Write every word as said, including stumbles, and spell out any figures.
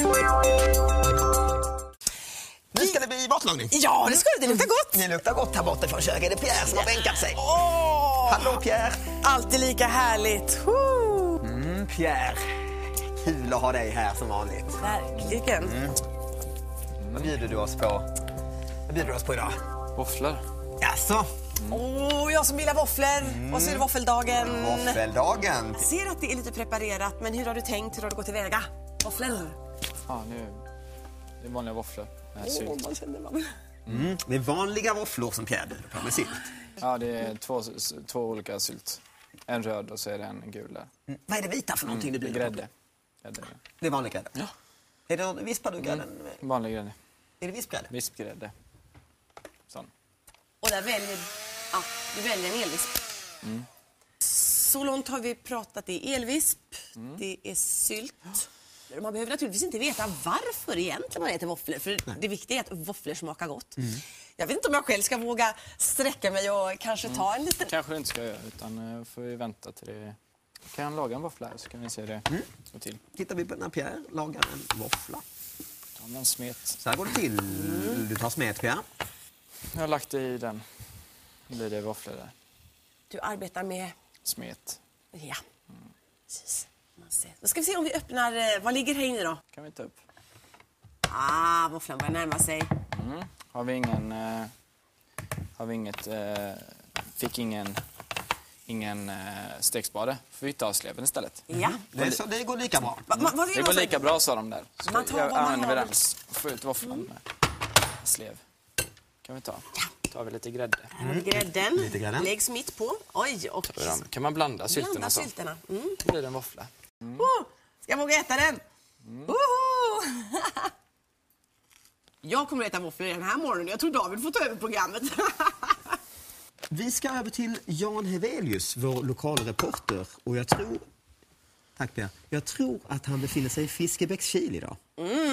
Nu ska det bli matlagning. Ja, det ska det. Det luktar gott. Det luktar gott här borta från köket. Det är Pierre som har bänkat sig. Åh! Hallå Pierre. Alltid lika härligt. Woo! Mm, Pierre. Kul att ha dig här som vanligt. Verkligen. Mm. Vad bjuder du oss på? Vad bjuder du oss på idag? Våfflor. Jaså? Åh, oh, jag som gillar våfflor. Mm. Och så är det våffeldagen. Våffeldagen. Jag ser att det är lite preparerat, men hur har du tänkt? Hur har du gått tillväga? Våfflor. Ja, nu det är vanliga våfflor. Med sylt. Åh, man känner man. Mm. Det är vanliga våfflor som Pierre bjuder på med sylt. Ja, det är två, två olika sylt. En röd och så är det en gul där. Mm. Vad är det vita för någonting Mm, du bjuder grädde. på? Grädde. Det är vanlig grädde? Ja. Är det, vispar du grädden? Mm, vanlig grädde. Är det vispgrädde? Vispgrädde. Sån. Och där väljer, ja, du väljer en elvisp. Mm. Så långt har vi pratat. Det är elvisp, mm. det är sylt. Man behöver naturligtvis inte veta varför egentligen man äter våfflor. För Nej. det viktiga är att våfflor smakar gott. Mm. Jag vet inte om jag själv ska våga sträcka mig och kanske mm. ta en liten... Kanske du inte ska göra, utan får vi vänta till det. Kan jag laga en våffla här så kan vi se det mm. gå till. Tittar vi på när Pierre lagar en våffla. Ta en smet. Så här går det till. Mm. Du tar smet, Pierre. Jag har lagt det i den. Nu blir det våfflor där. Du arbetar med... Smet. Ja, mm. precis. Då ska vi se om vi öppnar... Vad ligger här inne då? Kan vi ta upp. Ah, våfflan börjar närma sig. Mm. Har vi ingen... Eh, har vi inget... Eh, fick ingen... Ingen eh, stekspade. Får vi ta sleven istället. Ja. Mm. Det, så, det går lika bra. Va, va, det går lika bra, sa de där. Så man tar jag använder vi den. Får ut våfflan med slev. Kan vi ta. Ja. Tar vi lite grädde. Här har vi grädden. Lite grädden. Läggs mitt på. Oj, och... Kan man blanda sylterna blanda så? sylterna. Mm. Då blir det en våffla. Mm. Oh, ska jag våga äta den? Mm. Jag kommer att äta våfflor den här morgonen. Jag tror David får ta över programmet. Vi ska över till Jan Hevelius, vår lokalreporter. Och jag tror... Tack Pierre. Jag tror att han befinner sig i Fiskebäckskil idag. Mm.